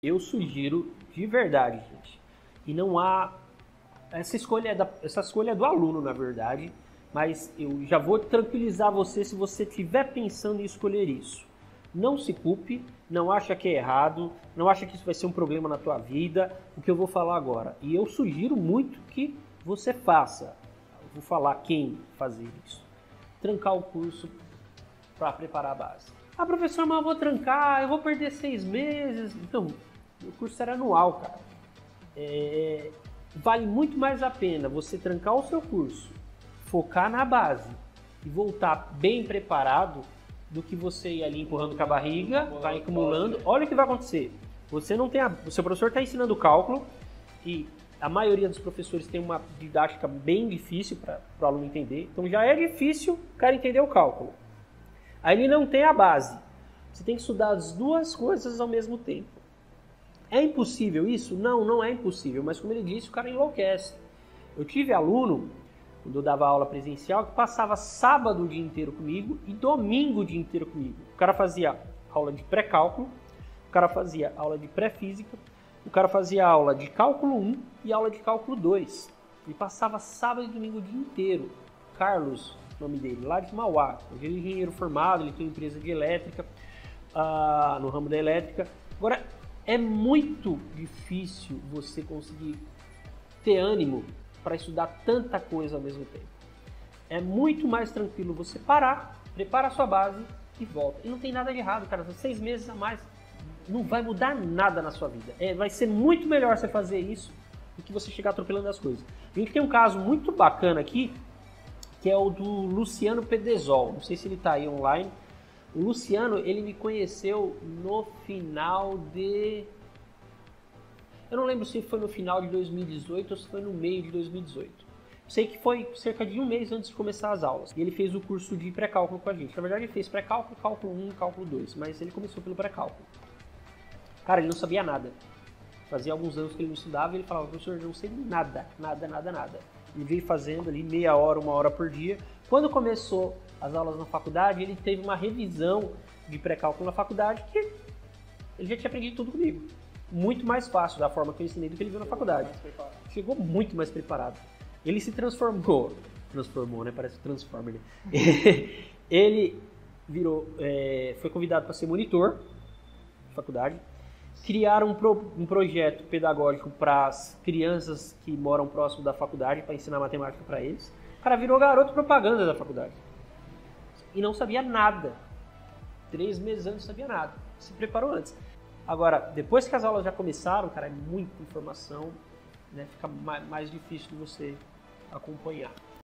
Eu sugiro de verdade, gente. E não há... Essa escolha é do aluno, na verdade. Mas eu já vou tranquilizar você se você estiver pensando em escolher isso. Não se culpe, não acha que é errado, não acha que isso vai ser um problema na tua vida, o que eu vou falar agora. E eu sugiro muito que você faça. Eu vou falar quem fazer isso. Trancar o curso para preparar a base. Ah, professor, mas eu vou trancar, eu vou perder 6 meses. Então, o curso era anual, cara. Vale muito mais a pena você trancar o seu curso, focar na base e voltar bem preparado do que você ir ali empurrando com a barriga, vai acumulando. Olha o que vai acontecer. Você não tem o seu professor está ensinando cálculo e a maioria dos professores tem uma didática bem difícil para o aluno entender. Então já é difícil o cara entender o cálculo. Aí ele não tem a base. Você tem que estudar as duas coisas ao mesmo tempo. É impossível isso? Não, não é impossível. Mas como ele disse, o cara enlouquece. Eu tive aluno, quando eu dava aula presencial, que passava sábado o dia inteiro comigo e domingo o dia inteiro comigo. O cara fazia aula de pré-cálculo, o cara fazia aula de pré-física, o cara fazia aula de cálculo 1 e aula de cálculo 2. Ele passava sábado e domingo o dia inteiro. Carlos, nome dele, lá de Mauá. Hoje ele é engenheiro formado, ele tem uma empresa de elétrica, no ramo da elétrica. Agora, é muito difícil você conseguir ter ânimo para estudar tanta coisa ao mesmo tempo. É muito mais tranquilo você parar, prepara a sua base e volta. E não tem nada de errado, cara. 6 meses a mais não vai mudar nada na sua vida. Vai ser muito melhor você fazer isso do que você chegar atropelando as coisas. A gente tem um caso muito bacana aqui, que é o do Luciano Pedesol. Não sei se ele está aí online. O Luciano, ele me conheceu no final de... Eu não lembro se foi no final de 2018 ou se foi no meio de 2018. Sei que foi cerca de 1 mês antes de começar as aulas. E ele fez o curso de pré-cálculo com a gente. Na verdade, ele fez pré-cálculo, cálculo 1 e cálculo 2. Mas ele começou pelo pré-cálculo. Cara, ele não sabia nada. Fazia alguns anos que ele não estudava e ele falava, professor, eu não sei nada. Ele veio fazendo ali meia hora, 1 hora por dia. Quando começou as aulas na faculdade, ele teve uma revisão de pré-cálculo na faculdade que ele já tinha aprendido tudo comigo. Muito mais fácil da forma que eu ensinei do que ele viu na faculdade. Chegou muito mais preparado. Ele se transformou, né? Parece Transformer. Ele virou, foi convidado para ser monitor de faculdade. Criaram um projeto pedagógico para as crianças que moram próximo da faculdade para ensinar matemática para eles. O cara virou garoto propaganda da faculdade. E não sabia nada. 3 meses antes não sabia nada. Se preparou antes. Agora, depois que as aulas já começaram, cara, é muita informação, né? Fica mais difícil de você acompanhar.